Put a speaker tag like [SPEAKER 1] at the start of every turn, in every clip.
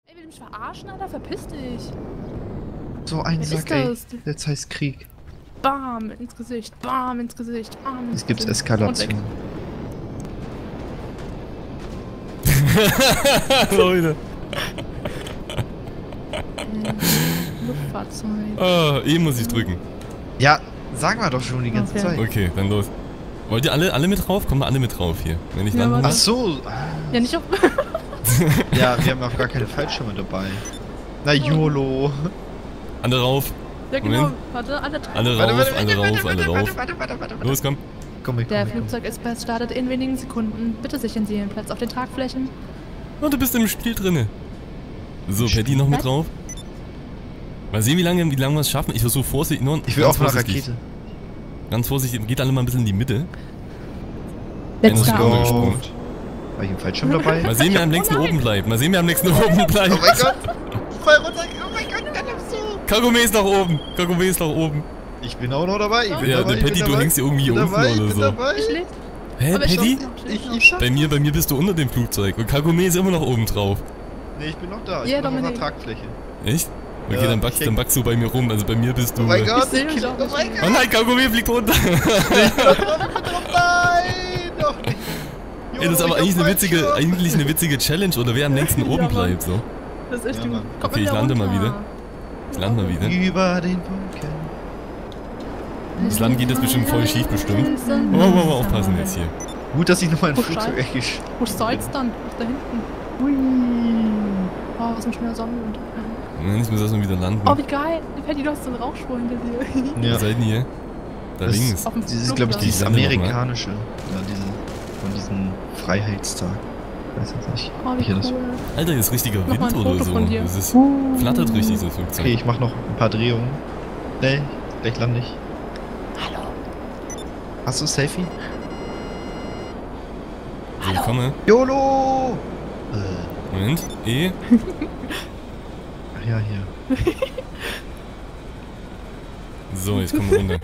[SPEAKER 1] Ey, will du mich verarschen, Alter? Verpiss dich.
[SPEAKER 2] So ein
[SPEAKER 1] Wer
[SPEAKER 2] Sack,
[SPEAKER 1] ist
[SPEAKER 2] ey.
[SPEAKER 1] das?
[SPEAKER 2] Jetzt heißt Krieg.
[SPEAKER 1] Bam ins Gesicht, bam ins Gesicht, bam ins
[SPEAKER 2] Es gibt
[SPEAKER 1] Gesicht.
[SPEAKER 2] Eskalation.
[SPEAKER 3] Leute.
[SPEAKER 1] Luftfahrzeug.
[SPEAKER 3] Oh, E muss ich drücken.
[SPEAKER 2] Ja, sagen wir doch schon die ganze
[SPEAKER 1] Okay.
[SPEAKER 2] Zeit.
[SPEAKER 3] Okay, dann los. Wollt ihr alle mit drauf? Kommen wir alle mit drauf hier. Wenn ich
[SPEAKER 1] Ja,
[SPEAKER 3] landen
[SPEAKER 1] warte.
[SPEAKER 2] Ach
[SPEAKER 3] muss.
[SPEAKER 2] so.
[SPEAKER 1] Ja, nicht auf.
[SPEAKER 2] Ja, wir haben auch gar keine Fallschirme dabei. Na, YOLO.
[SPEAKER 3] Alle rauf.
[SPEAKER 1] Ja, genau.
[SPEAKER 3] Moment.
[SPEAKER 1] Warte, alle
[SPEAKER 3] Alle rauf, alle rauf, alle rauf.
[SPEAKER 2] Warte.
[SPEAKER 3] Los, komm.
[SPEAKER 2] Komm,
[SPEAKER 1] Der Flugzeugexpress startet in wenigen Sekunden. Bitte sichern Sie Ihren Platz auf den Tragflächen.
[SPEAKER 3] Oh, du bist im Spiel drinne. So, Patty noch mit drauf. Mal sehen, wie lange wir es schaffen. Ich versuche vorsichtig. Nur
[SPEAKER 2] Ich will
[SPEAKER 3] ganz
[SPEAKER 2] auch eine
[SPEAKER 3] vorsichtig.
[SPEAKER 2] Rakete.
[SPEAKER 3] Ganz vorsichtig. Geht alle mal ein bisschen in die Mitte.
[SPEAKER 1] Let's
[SPEAKER 3] Einer ist
[SPEAKER 1] go.
[SPEAKER 3] gesprungen.
[SPEAKER 2] War ich im Fallschirm dabei?
[SPEAKER 3] Mal sehen, wer am längsten oben bleibt. Mal sehen, wer am längsten oben bleibt.
[SPEAKER 2] Oh mein Gott! Voll runter! Oh mein Gott, der nimmst du!
[SPEAKER 3] Kagome ist nach oben. Kagome ist nach oben.
[SPEAKER 2] Ich bin auch noch dabei. Ich bin
[SPEAKER 3] Ja,
[SPEAKER 2] dabei.
[SPEAKER 3] der Patty, du hängst hier irgendwie hier unten
[SPEAKER 2] dabei,
[SPEAKER 3] oder
[SPEAKER 2] ich bin
[SPEAKER 3] so.
[SPEAKER 2] dabei.
[SPEAKER 1] Ich leg.
[SPEAKER 3] Hä,
[SPEAKER 1] Aber ich
[SPEAKER 3] Patty?
[SPEAKER 2] Ich schaff.
[SPEAKER 3] Bei mir bist du unter dem Flugzeug. Und Kagome ist immer noch oben drauf.
[SPEAKER 2] Nee, ich bin noch da. Ich
[SPEAKER 1] Ja,
[SPEAKER 2] bin noch auf der
[SPEAKER 1] Dominik.
[SPEAKER 2] Tragfläche.
[SPEAKER 3] Echt? Okay,
[SPEAKER 2] Ja,
[SPEAKER 3] dann backst du bei mir rum. Also bei mir bist du...
[SPEAKER 2] Oh mein Gott,
[SPEAKER 1] Ich seh mich auch
[SPEAKER 2] oh
[SPEAKER 1] nicht.
[SPEAKER 2] mein
[SPEAKER 3] Oh
[SPEAKER 2] Gott!
[SPEAKER 3] nein, Kagome fliegt runter.
[SPEAKER 2] Nein, doch nicht!
[SPEAKER 3] Ey, das ist aber eigentlich eine witzige Challenge, oder wer am längsten oben
[SPEAKER 1] Ja, Mann.
[SPEAKER 3] bleibt, so.
[SPEAKER 1] Das ist echt
[SPEAKER 2] Ja,
[SPEAKER 1] gut.
[SPEAKER 2] Mann.
[SPEAKER 1] Komm
[SPEAKER 3] Okay, ich lande mal wieder. Ich lande mal wieder.
[SPEAKER 2] Über den Wolken.
[SPEAKER 3] Das Land geht jetzt bestimmt voll schief bestimmt. Oh, aufpassen jetzt hier.
[SPEAKER 2] Gut, dass ich nochmal ein
[SPEAKER 1] Oh,
[SPEAKER 2] Flugzeug
[SPEAKER 1] Scheiße.
[SPEAKER 2] eigentlich.
[SPEAKER 1] Wo soll's dann? Ach, da hinten. Hui. Oh, was ein schöner Sonnenuntergang.
[SPEAKER 3] Ich muss erstmal wieder landen.
[SPEAKER 1] Oh, wie geil. Patty, du hast so einen Rauchschwur hinter dir.
[SPEAKER 3] Wo
[SPEAKER 2] Ja.
[SPEAKER 3] seid ihr hier? Da
[SPEAKER 2] Das-
[SPEAKER 3] links.
[SPEAKER 1] Auf dem
[SPEAKER 2] Das ist, glaube ich,
[SPEAKER 1] Flugplatz.
[SPEAKER 2] dieses
[SPEAKER 3] Sende noch mal.
[SPEAKER 2] amerikanische. Ja, von diesem Freiheitstag. Ich weiß jetzt nicht.
[SPEAKER 1] Oh, wie
[SPEAKER 2] Hier das-
[SPEAKER 1] cool.
[SPEAKER 3] Alter, hier ist richtiger
[SPEAKER 1] Mach mal
[SPEAKER 3] Wind
[SPEAKER 1] ein
[SPEAKER 3] oder
[SPEAKER 1] Foto
[SPEAKER 3] so.
[SPEAKER 1] von dir.
[SPEAKER 3] Das ist, flattert richtig, das Flugzeug.
[SPEAKER 2] Okay, ich mach noch ein paar Drehungen. Nee, gleich lande ich.
[SPEAKER 1] Hallo.
[SPEAKER 2] Hast du Selfie?
[SPEAKER 3] So, ich komme.
[SPEAKER 2] YOLO!
[SPEAKER 3] Moment. E.
[SPEAKER 2] Ach ja, hier.
[SPEAKER 3] So, jetzt kommen wir runter.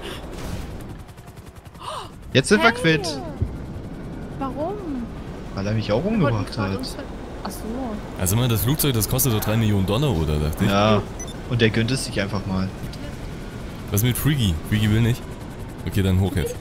[SPEAKER 2] Jetzt sind wir
[SPEAKER 1] Hey.
[SPEAKER 2] quitt.
[SPEAKER 1] Warum?
[SPEAKER 2] Weil er mich auch
[SPEAKER 1] Wir wollten
[SPEAKER 2] umgebracht
[SPEAKER 1] gerade
[SPEAKER 2] hat.
[SPEAKER 1] uns Ach so.
[SPEAKER 3] Also mal, das Flugzeug, das kostet doch 3 Millionen Dollar, oder? Dachte ich.
[SPEAKER 2] Ja. Und der gönnt es sich einfach mal.
[SPEAKER 3] Was mit Freaky? Freaky will nicht. Okay, dann hoch jetzt.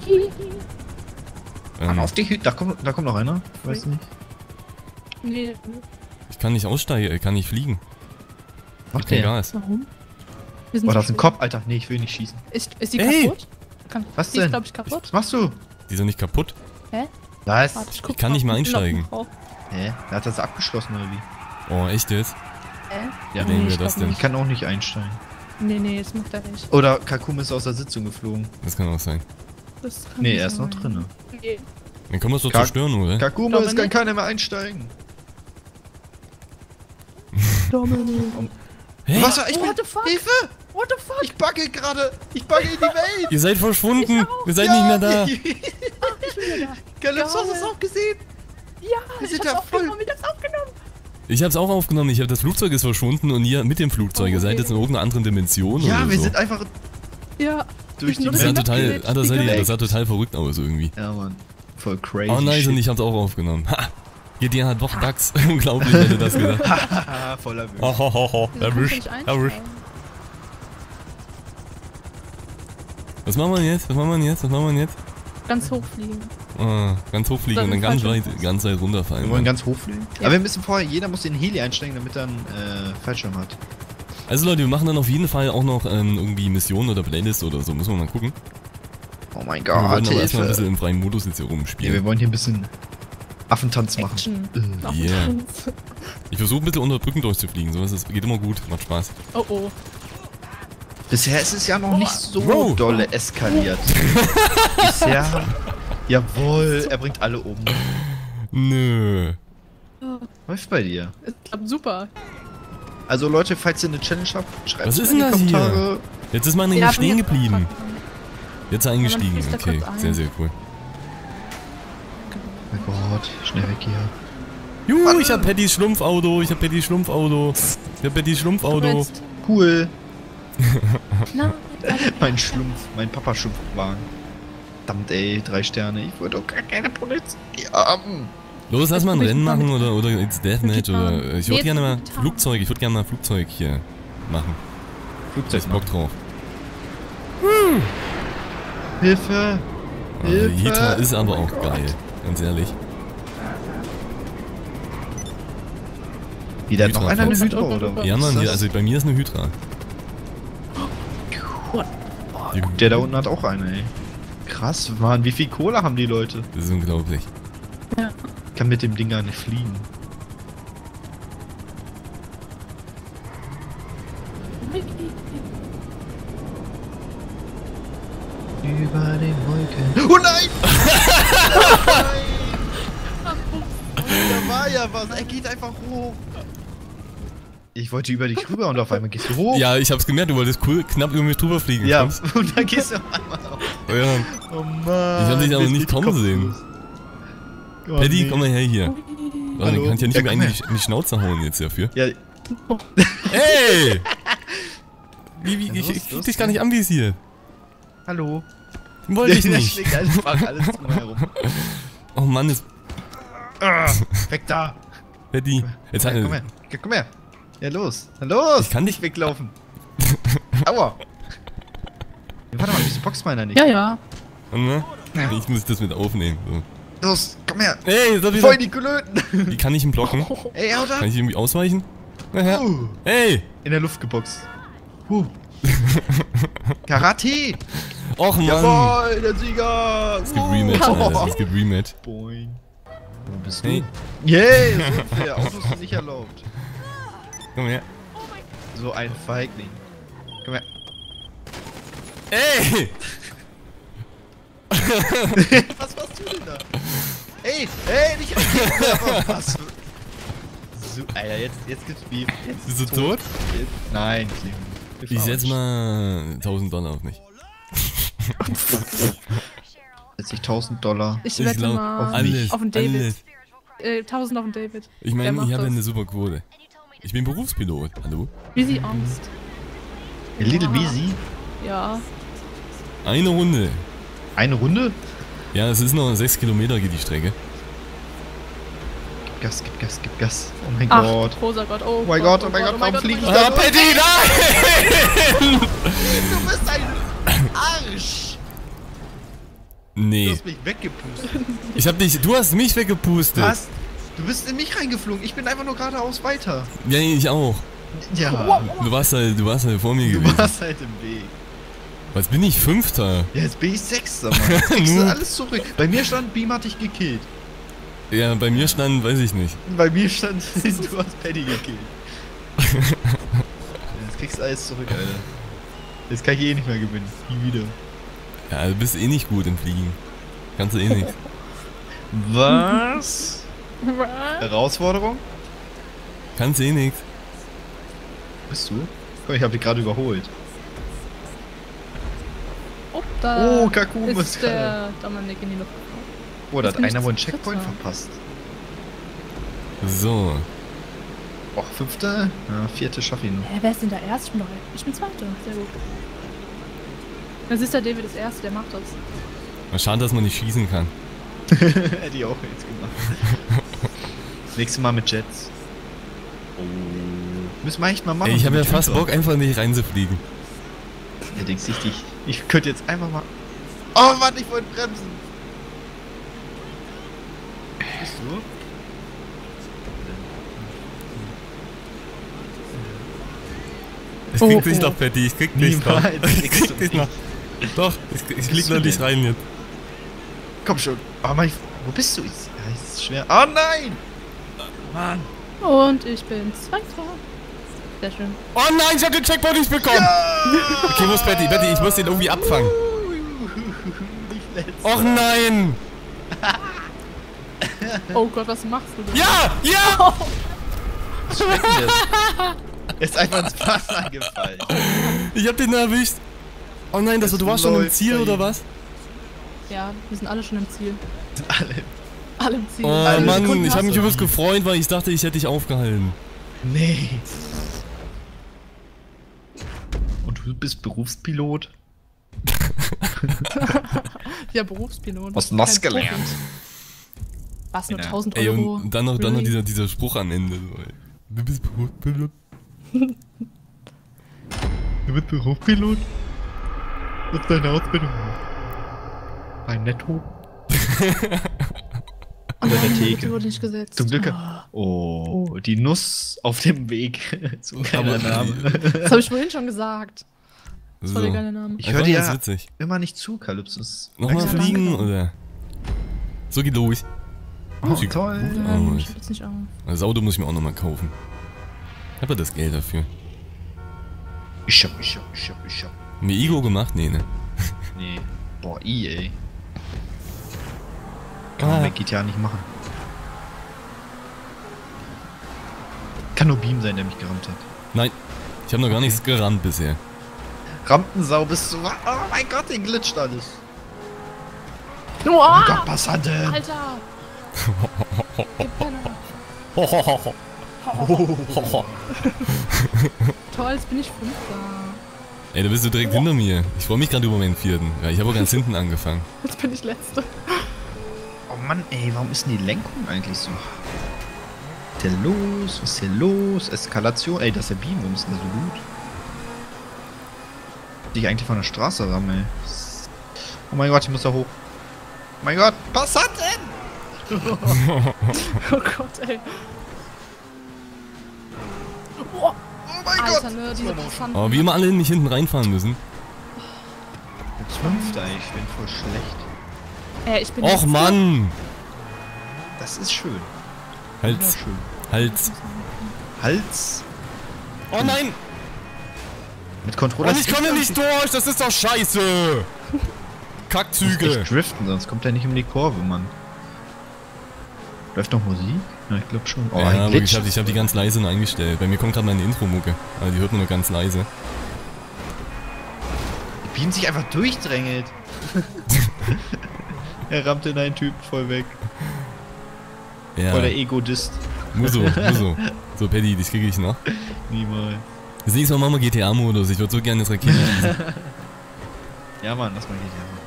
[SPEAKER 2] Auf die Hütte. Da kommt noch einer. Weiß nicht.
[SPEAKER 1] Nee.
[SPEAKER 3] Ich kann nicht aussteigen, ich kann nicht fliegen.
[SPEAKER 2] Macht
[SPEAKER 3] Kein
[SPEAKER 2] der?
[SPEAKER 3] Gas.
[SPEAKER 1] Warum? Wir sind
[SPEAKER 2] Oh,
[SPEAKER 1] so
[SPEAKER 2] das ist ein
[SPEAKER 1] schön.
[SPEAKER 2] Kopf, Alter. Nee, ich will nicht schießen.
[SPEAKER 1] Ist die
[SPEAKER 3] Ey!
[SPEAKER 1] kaputt?
[SPEAKER 2] Was
[SPEAKER 1] Die ist,
[SPEAKER 2] denn?
[SPEAKER 1] glaube ich, kaputt.
[SPEAKER 2] Was machst du?
[SPEAKER 3] Die ist doch nicht kaputt.
[SPEAKER 1] Hä?
[SPEAKER 2] Was?
[SPEAKER 1] Warte, guck
[SPEAKER 3] Ich kann nicht mal
[SPEAKER 1] unten auf dem
[SPEAKER 3] einsteigen.
[SPEAKER 1] Rauch.
[SPEAKER 2] Hä? Er hat das abgeschlossen oder wie?
[SPEAKER 3] Oh, echt jetzt?
[SPEAKER 1] Hä?
[SPEAKER 2] Ja,
[SPEAKER 3] Wie nehmen wir
[SPEAKER 1] ich
[SPEAKER 3] das
[SPEAKER 1] glaub
[SPEAKER 3] denn?
[SPEAKER 2] Ich kann auch nicht einsteigen.
[SPEAKER 1] Nee, das macht er nicht.
[SPEAKER 2] Oder Kakum ist aus der Sitzung geflogen.
[SPEAKER 3] Das kann auch sein.
[SPEAKER 1] Das kann
[SPEAKER 2] Nee,
[SPEAKER 1] nicht
[SPEAKER 2] er ist noch
[SPEAKER 1] sein.
[SPEAKER 2] drinne.
[SPEAKER 1] Nee.
[SPEAKER 3] Dann können wir es doch
[SPEAKER 2] Ka-
[SPEAKER 3] zerstören, oder?
[SPEAKER 2] Kakuma, es kann
[SPEAKER 1] Dominik?
[SPEAKER 2] keiner mehr einsteigen.
[SPEAKER 1] Dominik.
[SPEAKER 3] Hä?
[SPEAKER 2] Was? Ich bin...
[SPEAKER 1] What the fuck?
[SPEAKER 2] Hilfe!
[SPEAKER 1] What the fuck?
[SPEAKER 2] Ich bugge gerade! Ich bugge in die Welt!
[SPEAKER 3] Ihr seid verschwunden!
[SPEAKER 1] Ich auch.
[SPEAKER 3] Wir seid nicht mehr da!
[SPEAKER 1] Ich bin wieder da.
[SPEAKER 2] Calypso hast du es auch gesehen?
[SPEAKER 1] Ja,
[SPEAKER 2] Wir
[SPEAKER 1] ich
[SPEAKER 2] sind
[SPEAKER 1] hab's
[SPEAKER 2] ja voll-
[SPEAKER 1] aufgenommen, ich hab's aufgenommen.
[SPEAKER 3] Ich hab's auch aufgenommen, das Flugzeug ist verschwunden und ihr mit dem Flugzeug. Ihr seid jetzt in irgendeiner anderen Dimension
[SPEAKER 2] Ja,
[SPEAKER 3] oder
[SPEAKER 2] wir
[SPEAKER 3] so.
[SPEAKER 2] sind einfach
[SPEAKER 1] Ja.
[SPEAKER 2] durch die
[SPEAKER 1] nur
[SPEAKER 3] Das sah
[SPEAKER 1] Welt.
[SPEAKER 2] Welt.
[SPEAKER 3] total,
[SPEAKER 1] Abgelegt,
[SPEAKER 3] das sah,
[SPEAKER 1] die
[SPEAKER 3] das sah total verrückt aus irgendwie.
[SPEAKER 2] Ja, Mann. Voll crazy.
[SPEAKER 3] Oh nice,
[SPEAKER 2] shit.
[SPEAKER 3] und ich hab's auch aufgenommen. Ha! GDR hat doch Bugs. Unglaublich, hätte das gedacht.
[SPEAKER 2] Haha, voller Welt.
[SPEAKER 3] Ho, ho, ho, ho.
[SPEAKER 1] Wieso kannst du
[SPEAKER 3] Erwischt,
[SPEAKER 1] nicht einsteigen?
[SPEAKER 3] erwischt. Was machen wir jetzt? Was machen wir jetzt? Was machen wir jetzt?
[SPEAKER 1] Ganz hochfliegen.
[SPEAKER 3] Ganz hochfliegen
[SPEAKER 1] Dann
[SPEAKER 3] und dann
[SPEAKER 1] Fallschirm.
[SPEAKER 3] ganz weit
[SPEAKER 2] Wir
[SPEAKER 3] runterfallen.
[SPEAKER 2] wollen ganz hoch fliegen.
[SPEAKER 1] Ja.
[SPEAKER 2] Aber wir müssen vorher, jeder muss in den Heli einsteigen, damit er einen Fallschirm hat.
[SPEAKER 3] Also Leute, wir machen dann auf jeden Fall auch noch irgendwie Missionen oder Playlist oder so. Müssen wir mal gucken.
[SPEAKER 2] Oh mein
[SPEAKER 3] Wir wollen
[SPEAKER 2] Gott,
[SPEAKER 3] aber erstmal ein
[SPEAKER 2] Hilfe.
[SPEAKER 3] bisschen im freien Modus jetzt hier
[SPEAKER 2] Ja, wir
[SPEAKER 3] rumspielen.
[SPEAKER 2] wollen hier ein bisschen Affentanz machen.
[SPEAKER 1] Action.
[SPEAKER 3] Yeah. Ich versuche ein bisschen unter Brücken durchzufliegen. So, das geht immer gut, macht Spaß.
[SPEAKER 1] Oh oh.
[SPEAKER 2] Bisher ist es ja noch nicht so
[SPEAKER 3] Wow.
[SPEAKER 2] dolle eskaliert. Bisher... Jawohl, er bringt alle um.
[SPEAKER 3] Nö.
[SPEAKER 2] Läuft bei dir.
[SPEAKER 1] Es klappt super.
[SPEAKER 2] Also Leute, falls ihr eine Challenge habt, schreibt
[SPEAKER 3] Was
[SPEAKER 2] es
[SPEAKER 3] ist
[SPEAKER 2] in die
[SPEAKER 3] denn das hier?
[SPEAKER 2] Kommentare.
[SPEAKER 3] Jetzt ist man hier
[SPEAKER 1] Ja,
[SPEAKER 3] stehen
[SPEAKER 1] von hier-
[SPEAKER 3] geblieben. Jetzt ist er eingestiegen.
[SPEAKER 1] fließt er
[SPEAKER 3] Okay,
[SPEAKER 1] kurz ein.
[SPEAKER 3] sehr, sehr cool.
[SPEAKER 2] Oh mein Gott, schnell weg hier.
[SPEAKER 3] Juhu, ich hab Pattys Schlumpfauto. Ich hab Pattys Schlumpfauto.
[SPEAKER 1] Jetzt.
[SPEAKER 2] Cool.
[SPEAKER 1] Nein.
[SPEAKER 2] Mein Papa-Schlumpfwagen. Verdammt ey, 3 Sterne. Ich wollte doch gar keine Polizei haben.
[SPEAKER 3] Los, lass mal ein
[SPEAKER 1] Probier
[SPEAKER 3] Rennen
[SPEAKER 1] mal
[SPEAKER 3] machen
[SPEAKER 1] mit-
[SPEAKER 3] oder jetzt Deathmatch
[SPEAKER 1] Titan.
[SPEAKER 3] oder. Ich
[SPEAKER 1] Nee,
[SPEAKER 3] würde gerne mal
[SPEAKER 1] jetzt Titan.
[SPEAKER 3] Flugzeug, ich würde gerne mal Flugzeug hier machen.
[SPEAKER 2] Flugzeug
[SPEAKER 3] Ich Bock drauf.
[SPEAKER 2] Hilfe! Hilfe!
[SPEAKER 3] Hydra ist aber auch geil, ganz ehrlich.
[SPEAKER 2] Wieder noch
[SPEAKER 3] Hydra
[SPEAKER 2] einer eine
[SPEAKER 3] Fox.
[SPEAKER 2] Hydra oder was?
[SPEAKER 3] Ja, Mann,
[SPEAKER 2] ist
[SPEAKER 3] hier,
[SPEAKER 2] das?
[SPEAKER 3] also bei mir ist eine Hydra.
[SPEAKER 2] Der da unten hat auch eine, ey. Krass, Mann, wie viel Kohle haben die Leute?
[SPEAKER 3] Das ist unglaublich.
[SPEAKER 1] Ja.
[SPEAKER 2] Ich kann mit dem Ding gar nicht fliegen. Über den Wolken. Oh nein! Da war ja was. Er geht einfach hoch. Ich wollte über dich rüber und auf einmal gehst du hoch.
[SPEAKER 3] Ja, ich hab's gemerkt, du wolltest cool knapp über mich drüber fliegen.
[SPEAKER 2] Ja,
[SPEAKER 3] stimmt's?
[SPEAKER 2] und dann gehst du auf einmal hoch.
[SPEAKER 3] Ja.
[SPEAKER 2] Oh Mann.
[SPEAKER 3] Ich hab dich aber
[SPEAKER 2] bist
[SPEAKER 3] nicht kommen
[SPEAKER 2] kopflos.
[SPEAKER 3] sehen.
[SPEAKER 2] Oh,
[SPEAKER 3] Paddy,
[SPEAKER 2] nee.
[SPEAKER 3] komm mal her hier. Oh, dann
[SPEAKER 2] Hallo.
[SPEAKER 3] kann ich ja nicht
[SPEAKER 2] Ja,
[SPEAKER 3] mehr
[SPEAKER 2] komm
[SPEAKER 3] eigentlich in die Schnauze hauen jetzt dafür.
[SPEAKER 2] Ja,
[SPEAKER 3] Ey! Wie,
[SPEAKER 2] Ja,
[SPEAKER 3] ich
[SPEAKER 2] los,
[SPEAKER 3] krieg
[SPEAKER 2] los,
[SPEAKER 3] dich gar nicht anvisiert.
[SPEAKER 2] hallo.
[SPEAKER 3] Wollte ich
[SPEAKER 2] Der
[SPEAKER 3] nicht.
[SPEAKER 2] schlägt einfach alles drumherum.
[SPEAKER 3] Oh Mann, ist
[SPEAKER 2] Weg da.
[SPEAKER 3] Paddy. Jetzt
[SPEAKER 2] Ja,
[SPEAKER 3] hat
[SPEAKER 2] komm her. Ja, komm her. Ja, los. Na los.
[SPEAKER 3] Ich kann nicht
[SPEAKER 2] weglaufen. Aua. Ja, warte mal, wieso boxt meiner nicht?
[SPEAKER 1] Ja, ja.
[SPEAKER 3] Ne? Ich muss das mit aufnehmen. So.
[SPEAKER 2] Los, komm her.
[SPEAKER 3] Ey, das
[SPEAKER 2] Voll
[SPEAKER 3] wieder.
[SPEAKER 2] die Klöten.
[SPEAKER 3] Wie kann ich ihn blocken?
[SPEAKER 2] Ey, haut ab.
[SPEAKER 3] Kann ich irgendwie ausweichen? Na ja. Ey!
[SPEAKER 2] In der Luft geboxt. Karate.
[SPEAKER 3] Och Mann!
[SPEAKER 2] Jawohl, der Sieger.
[SPEAKER 3] Es gibt Rematch, Alter. Es gibt Rematch.
[SPEAKER 2] Boing. Wo bist
[SPEAKER 3] Hey,
[SPEAKER 2] Yay, so fair. Autos sind nicht erlaubt.
[SPEAKER 3] komm her.
[SPEAKER 2] So ein Feigling. Komm her.
[SPEAKER 3] Ey!
[SPEAKER 2] Was machst du denn da? Ey, nicht rein. Was? So, Alter, jetzt gibt's Beef. Jetzt
[SPEAKER 3] Bist du
[SPEAKER 2] ist
[SPEAKER 3] tot?
[SPEAKER 2] Nein, Clem.
[SPEAKER 3] Ich setz mal $1000 auf mich.
[SPEAKER 2] Setz ich $1000.
[SPEAKER 1] Ich
[SPEAKER 3] Ich
[SPEAKER 1] wette
[SPEAKER 3] glaub,
[SPEAKER 1] mal
[SPEAKER 3] alles,
[SPEAKER 1] auf den David.
[SPEAKER 3] alles.
[SPEAKER 1] 1000 auf den David.
[SPEAKER 3] Ich
[SPEAKER 1] Der
[SPEAKER 3] meine,
[SPEAKER 1] macht
[SPEAKER 3] ich habe ja
[SPEAKER 1] das.
[SPEAKER 3] eine super Quote. Ich bin Berufspilot. Hallo?
[SPEAKER 1] Easy Angst.
[SPEAKER 2] Little Busy.
[SPEAKER 1] Ja.
[SPEAKER 3] Eine Runde.
[SPEAKER 2] Eine Runde?
[SPEAKER 3] Ja, es ist noch 6 Kilometer geht die Strecke.
[SPEAKER 2] Gib Gas, gib Gas, gib Gas. Oh mein
[SPEAKER 1] Ach,
[SPEAKER 2] Gott.
[SPEAKER 1] großer Gott.
[SPEAKER 2] Oh mein Gott, warum flieg ich
[SPEAKER 1] oh
[SPEAKER 2] da?
[SPEAKER 3] Ah, Paddy, nein!
[SPEAKER 2] Du bist ein Arsch. Du
[SPEAKER 3] Nee.
[SPEAKER 2] hast mich weggepustet.
[SPEAKER 3] Ich hab dich. Du hast mich weggepustet.
[SPEAKER 2] Was? Du bist in mich reingeflogen. Ich bin einfach nur geradeaus weiter.
[SPEAKER 3] Ja, ich auch.
[SPEAKER 2] Ja.
[SPEAKER 3] Du warst halt vor mir
[SPEAKER 2] Du
[SPEAKER 3] gewesen.
[SPEAKER 2] warst halt im Weg.
[SPEAKER 3] Was bin ich? Fünfter?
[SPEAKER 2] Ja, jetzt bin ich Sechster, Mann. Jetzt kriegst du alles zurück. Bei mir stand, Beam hat dich gekillt.
[SPEAKER 3] Ja, bei mir stand, weiß ich nicht.
[SPEAKER 2] Bei mir stand, du hast Paddy gekillt. Jetzt kriegst du alles zurück, Alter. Jetzt kann ich eh nicht mehr gewinnen. Nie wieder.
[SPEAKER 3] Ja, du bist eh nicht gut im Fliegen. Kannst du eh nichts.
[SPEAKER 2] Was? Herausforderung?
[SPEAKER 3] Kannst eh nichts.
[SPEAKER 2] Bist du? Komm, ich hab dich gerade überholt.
[SPEAKER 1] Oh, da
[SPEAKER 2] Oh, Kaku muss
[SPEAKER 1] ist der Dominik in die Luft geflogen.
[SPEAKER 2] Oh, da hat
[SPEAKER 1] Jetzt bin ich
[SPEAKER 2] einer wohl einen
[SPEAKER 1] Dritter.
[SPEAKER 2] Checkpoint verpasst.
[SPEAKER 3] So.
[SPEAKER 2] Och, Fünfter? Ja, Vierte schaff ich noch.
[SPEAKER 1] Wer ist denn da erst? Ich bin Zweiter. Sehr gut. Das ist der David ist Erste, der macht das.
[SPEAKER 3] Mal schade, dass man nicht schießen kann.
[SPEAKER 2] Hätte ich auch jetzt gemacht. Das nächste Mal mit Jets. Oh. Müssen wir echt mal machen.
[SPEAKER 3] Ey, ich habe ja
[SPEAKER 2] mit
[SPEAKER 3] fast
[SPEAKER 2] Hydra.
[SPEAKER 3] Bock, einfach nicht reinzufliegen.
[SPEAKER 2] Ja, denkst du, ich könnte jetzt einfach mal... Oh Mann, ich wollte bremsen. Bist du?
[SPEAKER 3] Ich krieg dich doch, Patty. Ich krieg dich doch.
[SPEAKER 2] Niemals
[SPEAKER 3] Ich
[SPEAKER 2] kriegst du
[SPEAKER 3] krieg dich
[SPEAKER 2] mich.
[SPEAKER 3] noch. Doch, ich flieg
[SPEAKER 2] du
[SPEAKER 3] noch nicht
[SPEAKER 2] denn?
[SPEAKER 3] rein jetzt.
[SPEAKER 2] Komm schon. Oh Mann, wo bist du? Ja, ist schwer. Oh nein! Mann.
[SPEAKER 1] Und ich bin Zweiter. Sehr schön.
[SPEAKER 3] Oh nein, ich hab den Checkpoint nicht bekommen! Okay, wo ist Patty? Patty, ich muss den irgendwie abfangen.
[SPEAKER 2] Nicht letzt.
[SPEAKER 3] Och nein!
[SPEAKER 1] Oh Gott, was machst du denn?
[SPEAKER 3] Ja! Ja!
[SPEAKER 2] Was schmeckt denn das? Er ist einfach ins Wasser gefallen.
[SPEAKER 3] Ich hab den erwischt. Oh nein,
[SPEAKER 2] Es
[SPEAKER 3] du warst schon im
[SPEAKER 2] läuft
[SPEAKER 3] Ziel
[SPEAKER 2] bei
[SPEAKER 3] oder
[SPEAKER 2] ihm.
[SPEAKER 3] was?
[SPEAKER 1] Ja, wir sind alle schon im Ziel.
[SPEAKER 2] Alle.
[SPEAKER 1] Alle im Ziel.
[SPEAKER 3] Oh
[SPEAKER 2] Alle
[SPEAKER 3] Mann,
[SPEAKER 2] Sekunden
[SPEAKER 3] ich hab
[SPEAKER 2] hast
[SPEAKER 3] mich
[SPEAKER 2] du
[SPEAKER 3] übelst
[SPEAKER 2] die.
[SPEAKER 3] gefreut, weil ich dachte, ich hätte dich aufgehalten.
[SPEAKER 2] Nee. Und du bist Berufspilot?
[SPEAKER 1] Ja, Berufspilot.
[SPEAKER 2] Was
[SPEAKER 1] Kein
[SPEAKER 2] nass
[SPEAKER 1] Profi.
[SPEAKER 2] gelernt.
[SPEAKER 1] Was, nur
[SPEAKER 2] Ja.
[SPEAKER 1] 1000
[SPEAKER 3] Ey,
[SPEAKER 1] Euro?
[SPEAKER 3] und dann noch
[SPEAKER 1] Really?
[SPEAKER 3] dieser Spruch am Ende. So, ey. Du bist Berufspilot.
[SPEAKER 2] Du bist Berufspilot? Was ist deine Ausbildung? Ein Netto? Unter der
[SPEAKER 1] Die
[SPEAKER 2] Theke.
[SPEAKER 1] wurde nicht gesetzt.
[SPEAKER 2] Zum Glück.
[SPEAKER 1] Ah.
[SPEAKER 2] Oh, die Nuss auf dem Weg. So ein geiler Name.
[SPEAKER 1] Das habe ich vorhin schon gesagt. Das war der
[SPEAKER 3] So.
[SPEAKER 1] geile Name.
[SPEAKER 2] Ich
[SPEAKER 3] Das
[SPEAKER 2] höre
[SPEAKER 3] war
[SPEAKER 2] dir
[SPEAKER 3] ganz
[SPEAKER 2] ja
[SPEAKER 3] witzig.
[SPEAKER 2] immer nicht zu, Kalypsus.
[SPEAKER 3] Nochmal
[SPEAKER 1] Ja,
[SPEAKER 3] fliegen,
[SPEAKER 1] danke.
[SPEAKER 3] oder? So geht los.
[SPEAKER 2] Oh,
[SPEAKER 3] Sieht
[SPEAKER 2] toll.
[SPEAKER 3] gut
[SPEAKER 1] Nein,
[SPEAKER 3] aus.
[SPEAKER 1] ich will jetzt nicht auf.
[SPEAKER 3] Das Auto muss ich mir auch nochmal kaufen. Ich hab ja das Geld dafür.
[SPEAKER 2] Ich hab.
[SPEAKER 3] Mir Ego gemacht? Nee, ne?
[SPEAKER 2] Nee. Boah, ey. Kann man bei GTA nicht machen. Kann nur Beam sein, der mich gerammt hat.
[SPEAKER 3] Nein, ich habe noch gar nichts gerannt bisher.
[SPEAKER 2] Rampensau bist du. Oh mein Gott, den glitscht alles.
[SPEAKER 1] Oh,
[SPEAKER 2] Oh mein Gott, Passanten.
[SPEAKER 1] Alter! Ihr Penner. Toll, jetzt bin ich Fünfter.
[SPEAKER 3] Ey, da bist du direkt hinter mir. Ich freue mich gerade über meinen vierten. Ja, ich habe auch ganz hinten angefangen.
[SPEAKER 1] Jetzt bin ich Letzte.
[SPEAKER 2] Oh Mann, ey, warum ist denn die Lenkung eigentlich so? Was ist hier los? Was ist hier los? Eskalation. Ey, das ist der Beam, warum ist denn der so gut? Ich eigentlich von der Straße ran, ey. Oh mein Gott, ich muss da hoch. Oh mein Gott, Passanten!
[SPEAKER 1] Oh Gott, ey. Oh,
[SPEAKER 2] Oh mein
[SPEAKER 1] Alter,
[SPEAKER 2] Gott!
[SPEAKER 1] ne, diese Passanten.
[SPEAKER 3] Aber wie immer alle nicht hinten reinfahren müssen.
[SPEAKER 2] Jetzt Fünfter, ey, ich bin voll schlecht.
[SPEAKER 1] Ich bin
[SPEAKER 3] Och
[SPEAKER 1] Letzte.
[SPEAKER 3] Mann!
[SPEAKER 2] Das ist schön.
[SPEAKER 3] Hals,
[SPEAKER 2] Wunderschön.
[SPEAKER 3] Hals.
[SPEAKER 2] Hals
[SPEAKER 3] Oh nein!
[SPEAKER 2] mit Controller.
[SPEAKER 3] Und ich komme nicht durch, das ist doch scheiße! Kackzüge!
[SPEAKER 2] Echt driften, sonst kommt er nicht um die Kurve, Mann. Läuft noch Musik? Ja, ich glaube schon. Oh,
[SPEAKER 3] Ja,
[SPEAKER 2] ein
[SPEAKER 3] aber
[SPEAKER 2] Glitch.
[SPEAKER 3] ich hab die ganz leise nur eingestellt. Bei mir kommt gerade meine Intro-Mucke. Aber die hört man nur ganz leise.
[SPEAKER 2] Die Beam sich einfach durchdrängelt. Er rammt in einen Typen voll weg.
[SPEAKER 3] Ja,
[SPEAKER 2] Voll der Egodist.
[SPEAKER 3] Muso. So, Paddy, dich kriege ich noch.
[SPEAKER 2] Niemals.
[SPEAKER 3] Das nächste Mal machen wir GTA-Modus. Ich würde so gerne das Raketen schießen.
[SPEAKER 2] Ja, Mann, das mal geht ja.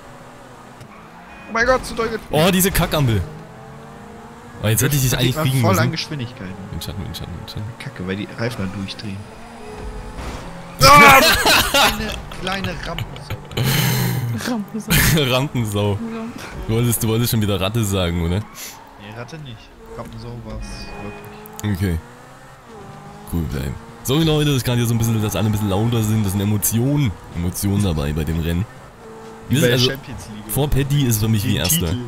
[SPEAKER 2] Oh mein Gott, zu doll getrunken.
[SPEAKER 3] Oh, diese Kackampel. Oh, jetzt hätte ich dich eigentlich kriegen
[SPEAKER 2] voll an
[SPEAKER 3] müssen.
[SPEAKER 2] Geschwindigkeit.
[SPEAKER 3] Windschatten.
[SPEAKER 2] Kacke, weil die Reifen dann durchdrehen. Ah, kleine Rampensau.
[SPEAKER 1] Rampensau.
[SPEAKER 3] Rampensau. Du wolltest schon wieder Ratte sagen, oder?
[SPEAKER 2] Nee, Ratte nicht. Rampensau war's wirklich.
[SPEAKER 3] Okay. Cool bleiben. So Leute, das ist gerade hier so ein bisschen, dass alle ein bisschen lauter sind. Das sind Emotionen dabei bei dem Rennen. Wir sind also,
[SPEAKER 2] Champions League.
[SPEAKER 3] vor Paddy ist für mich wie
[SPEAKER 2] Den
[SPEAKER 3] Erster.
[SPEAKER 2] Titel.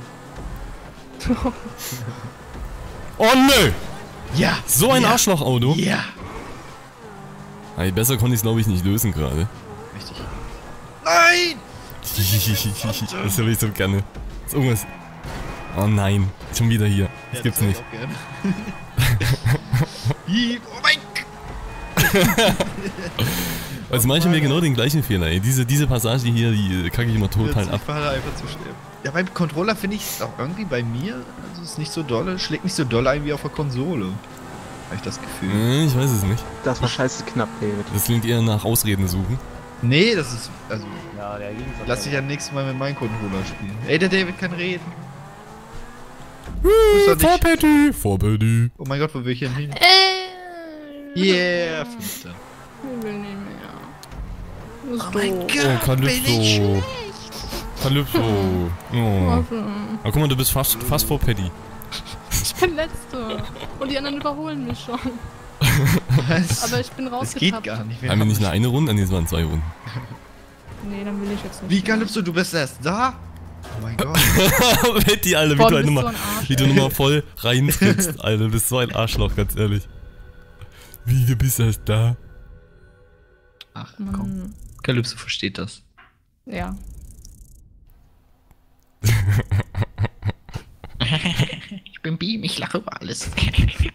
[SPEAKER 3] Oh nö!
[SPEAKER 2] Ja!
[SPEAKER 3] So ein
[SPEAKER 2] ja,
[SPEAKER 3] Arschlochauto.
[SPEAKER 2] Ja!
[SPEAKER 3] Hey, besser konnte ich es glaube ich nicht lösen gerade.
[SPEAKER 2] Richtig. Nein!
[SPEAKER 3] Das höre ich so gerne. Ist irgendwas. Oh nein, schon wieder hier. Das gibt's
[SPEAKER 2] hör ich
[SPEAKER 3] nicht.
[SPEAKER 2] auch gerne. Oh mein Gott!
[SPEAKER 3] Also manche mir genau den gleichen Fehler, ey. Diese Passage hier, die kacke ich immer total
[SPEAKER 2] Ich
[SPEAKER 3] ab.
[SPEAKER 2] fahre einfach zu schnell. Ja, beim Controller finde ich es auch irgendwie bei mir, also ist nicht so dolle, schlägt nicht so doll ein wie auf der Konsole. Habe ich das Gefühl.
[SPEAKER 3] Ich weiß es nicht.
[SPEAKER 4] Das war scheiße knapp, David.
[SPEAKER 3] Das klingt eher nach Ausreden suchen.
[SPEAKER 2] Nee, das ist, also,
[SPEAKER 4] Ja, der ging
[SPEAKER 2] lass dich ja nächstes Mal mit meinem Controller spielen. Ey, der David kann reden.
[SPEAKER 3] Vor Paddy! Vor Paddy!
[SPEAKER 2] Oh mein Gott, wo will ich denn hin? Yeah, Fünfter.
[SPEAKER 1] Ich will nicht mehr. Das ist
[SPEAKER 2] Oh mein
[SPEAKER 1] doof.
[SPEAKER 2] Gott.
[SPEAKER 3] Oh, Calypso! Calypso! Oh.
[SPEAKER 1] Warte.
[SPEAKER 3] Aber guck mal, du bist fast vor Paddy.
[SPEAKER 1] Ich bin Letzte. Und die anderen überholen mich schon.
[SPEAKER 2] Was?
[SPEAKER 1] Aber ich bin
[SPEAKER 2] Das
[SPEAKER 1] rausgetappt.
[SPEAKER 2] geht gar nicht. Wir
[SPEAKER 3] Haben wir
[SPEAKER 2] haben
[SPEAKER 3] nicht nur eine Runde? Nee, es waren 2 Runden.
[SPEAKER 1] Nee, dann will ich jetzt nicht.
[SPEAKER 2] Wie, Calypso, du bist erst da? Oh mein Gott.
[SPEAKER 3] Paddy, Alter,
[SPEAKER 1] Boah,
[SPEAKER 3] wie
[SPEAKER 1] du
[SPEAKER 3] du
[SPEAKER 1] bist
[SPEAKER 3] nochmal
[SPEAKER 1] so ein Arsch,
[SPEAKER 3] wie du
[SPEAKER 1] ey.
[SPEAKER 3] nochmal voll reintrittst, Alter. Du bist so ein Arschloch, ganz ehrlich. Wie, du bist erst da?
[SPEAKER 2] Ach, komm.
[SPEAKER 1] Mann.
[SPEAKER 2] Calypso versteht das.
[SPEAKER 1] Ja.
[SPEAKER 2] Ich bin Beam, ich lache über alles.